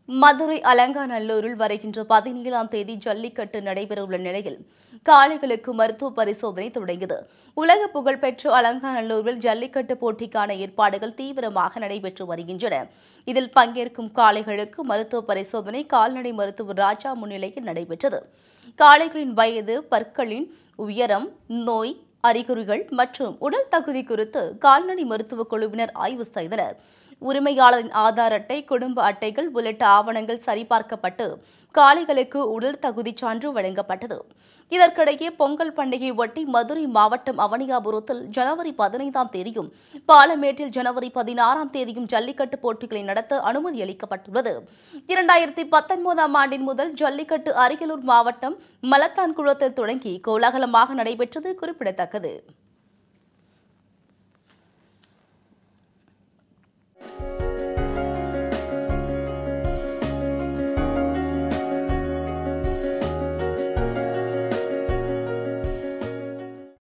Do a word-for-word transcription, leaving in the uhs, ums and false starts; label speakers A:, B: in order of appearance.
A: மதுரை அலங்காநல்லூரில் வருகின்ற பதினேழாம் தேதி ஜல்லிக்கட்டு நடைபெறவுள்ள நிலையில் காளைகளுக்கு மருத்துவ பரிசோதனை தொடங்கியது. உலக புகழ்பெற்ற அலங்காநல்லூரில் ஜல்லிக்கட்டு போட்டிக்கான ஏற்பாடுகள் தீவிரமாக நடைபெற்று வருகின்றன. இதில் பங்கேற்கும் காளைகளுக்கு மருத்துவ பரிசோதனை கால்நடை மருத்துவர் ராஜா முன்னிலையில் நடைபெற்றது. காளைகளின் வயது, பற்களின் உயரம், நோய் அறிகுறிகள் மற்றும் உடல் தகுதி குறித்து கால்நடை மருத்துவ குழுவினர் ஆய்வு செய்தனர். உரிமையாளரின் ஆதார் அட்டை, குடும்ப அட்டைகள் உள்ளிட்ட ஆவணங்கள் சரிபார்க்கப்பட்டு காளைகளுக்கு உடல் தகுதி சான்று வழங்கப்பட்டது. இதற்கிடையே பொங்கல் பண்டிகை ஒட்டி மதுரை மாவட்டம் அவனியாபுரத்தில் ஜனவரி பதினைந்தாம் தேதியும் பாலமேட்டில் ஜனவரி பதினாறாம் தேதியும் ஜல்லிக்கட்டு போட்டிகளை நடத்த அனுமதி அளிக்கப்பட்டுள்ளது. இரண்டாயிரத்தி பத்தொன்பதாம் ஆண்டின் முதல் ஜல்லிக்கட்டு அரியலூர் மாவட்டம் மலத்தான்குளத்தில் தொடங்கி கோலாகலமாக நடைபெற்றது குறிப்பிடத்தக்கது.